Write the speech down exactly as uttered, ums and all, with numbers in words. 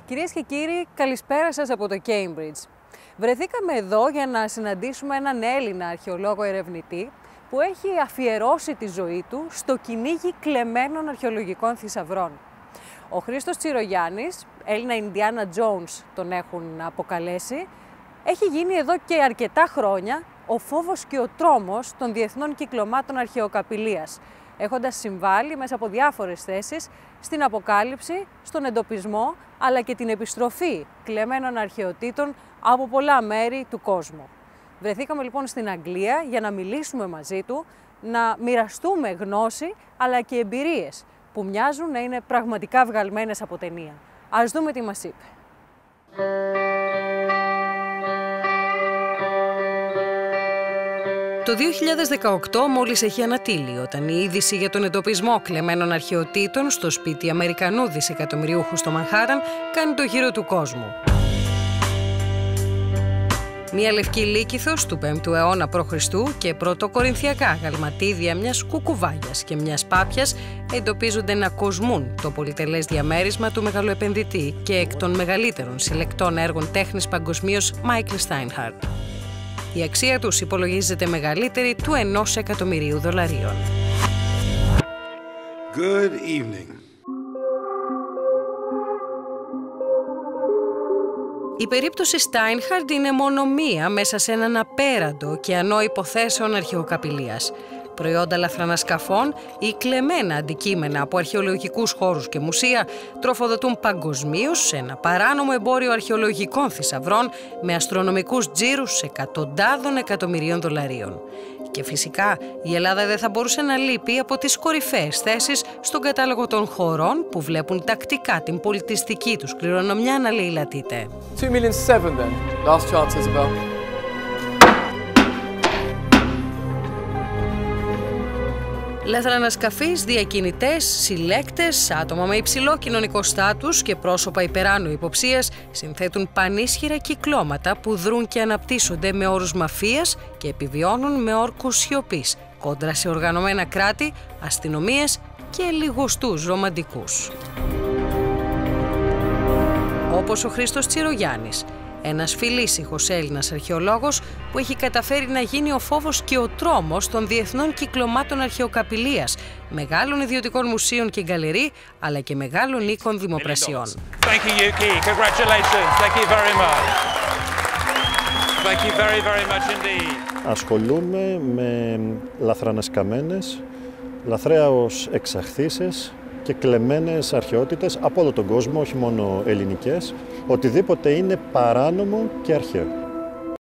Κυρίες και κύριοι, καλησπέρα σας από το Cambridge. Βρεθήκαμε εδώ για να συναντήσουμε έναν Έλληνα αρχαιολόγο ερευνητή που έχει αφιερώσει τη ζωή του στο κυνήγι κλεμμένων αρχαιολογικών θησαυρών. Ο Χρήστος Τσιρογιάννης, Έλληνα Ινδιάνα Τζόουνς τον έχουν αποκαλέσει, έχει γίνει εδώ και αρκετά χρόνια ο φόβος και ο τρόμος των διεθνών κυκλωμάτων αρχαιοκαπηλείας, έχοντας συμβάλει μέσα από διάφορες θέσεις στην αποκάλυψη, στον εντοπισμό, αλλά και την επιστροφή κλεμμένων αρχαιοτήτων από πολλά μέρη του κόσμου. Βρεθήκαμε λοιπόν στην Αγγλία για να μιλήσουμε μαζί του, να μοιραστούμε γνώση, αλλά και εμπειρίες που μοιάζουν να είναι πραγματικά βγαλμένες από ταινία. Ας δούμε τι μας είπε. Το δύο χιλιάδες δεκαοκτώ μόλις έχει ανατείλει όταν η είδηση για τον εντοπισμό κλεμμένων αρχαιοτήτων στο σπίτι Αμερικανού δισεκατομμυριούχου στο Μανχάταν κάνει το γύρο του κόσμου. Μια λευκή λύκηθος του πέμπτου αιώνα προ Χριστού και πρωτοκορινθιακά γαλματίδια μιας κουκουβάγιας και μιας πάπιας εντοπίζονται να κοσμούν το πολυτελές διαμέρισμα του μεγαλοεπενδυτή και εκ των μεγαλύτερων συλλεκτών έργων τέχνης παγκοσμίως Μάικλ Στάινχαρτ. Η αξία τους υπολογίζεται μεγαλύτερη του ενός εκατομμυρίου δολαρίων. Good evening. Η περίπτωση Στάινχαρτ είναι μόνο μία μέσα σε έναν απέραντο ωκεανό υποθέσεων αρχαιοκαπηλείας. Προϊόντα λαθρανασκαφών ή κλεμμένα αντικείμενα από αρχαιολογικούς χώρους και μουσεία τροφοδοτούν παγκοσμίως σε ένα παράνομο εμπόριο αρχαιολογικών θησαυρών με αστρονομικούς τζίρους εκατοντάδων εκατομμυρίων δολαρίων. Και φυσικά η Ελλάδα δεν θα μπορούσε να λείπει από τις κορυφαίες θέσεις στον κατάλογο των χωρών που βλέπουν τακτικά την πολιτιστική τους κληρονομιά να λαιλατείται. two million seven then. Last chance, Isabel. Λαθρανασκαφείς, διακινητές, συλλέκτες, άτομα με υψηλό κοινωνικό στάτους και πρόσωπα υπεράνω υποψίας συνθέτουν πανίσχυρα κυκλώματα που δρούν και αναπτύσσονται με όρους μαφίας και επιβιώνουν με όρκους σιωπής κόντρα σε οργανωμένα κράτη, αστυνομίες και λιγοστούς ρομαντικούς. Όπως ο Χρήστος Τσιρογιάννης, ένας φιλήσυχος Έλληνας αρχαιολόγος που έχει καταφέρει να γίνει ο φόβος και ο τρόμος των διεθνών κυκλωμάτων αρχαιοκαπηλείας, μεγάλων ιδιωτικών μουσείων και γκαλερί, αλλά και μεγάλων οίκων δημοπρασιών. Thank you, Yuki. Congratulations. Thank you very much. Thank you very, very much indeed. Ασχολούμαι με λαθρανασκαμμένες, λαθρέως εξαχθήσεις και κλεμμένες αρχαιότητες από όλο τον κόσμο, όχι μόνο ελληνικές, οτιδήποτε είναι παράνομο και αρχαίο.